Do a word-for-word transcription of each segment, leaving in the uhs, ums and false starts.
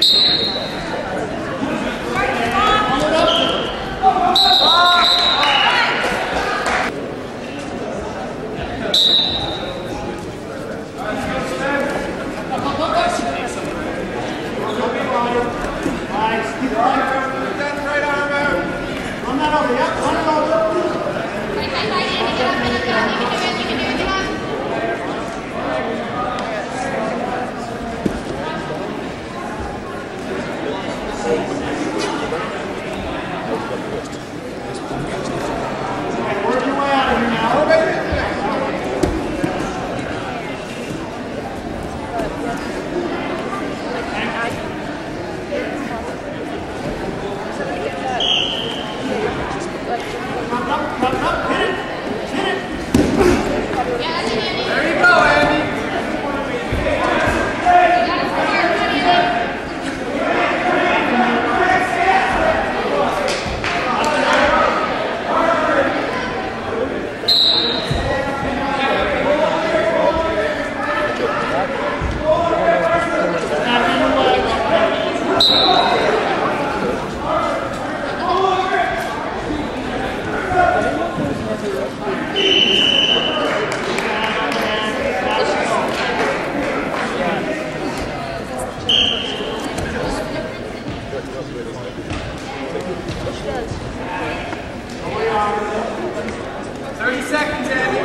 thirty seconds, Andy.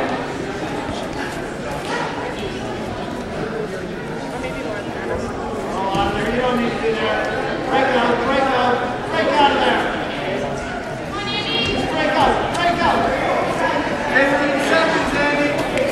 Oh, out of there. You don't need to be there. Break out, break out, break out of there. Just break out, break out. fifteen seconds, Andy.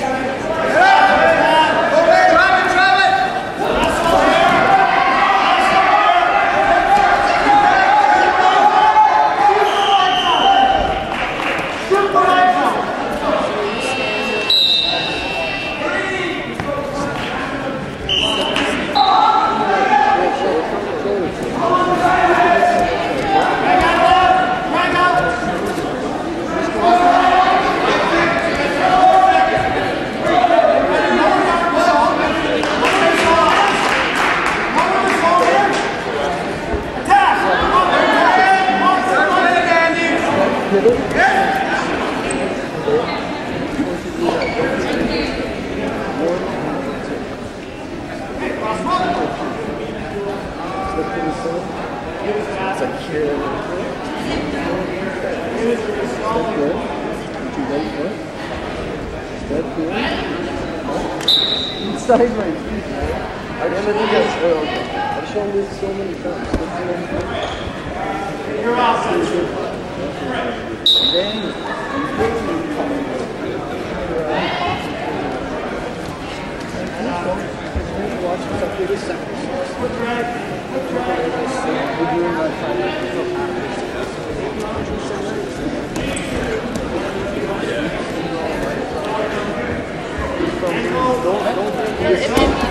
Sideways. I never did that. I've shown this so many times. You're awesome. Then, watch myself do this second. Put right. Put right. We're doing my financial Don't, don't, don't.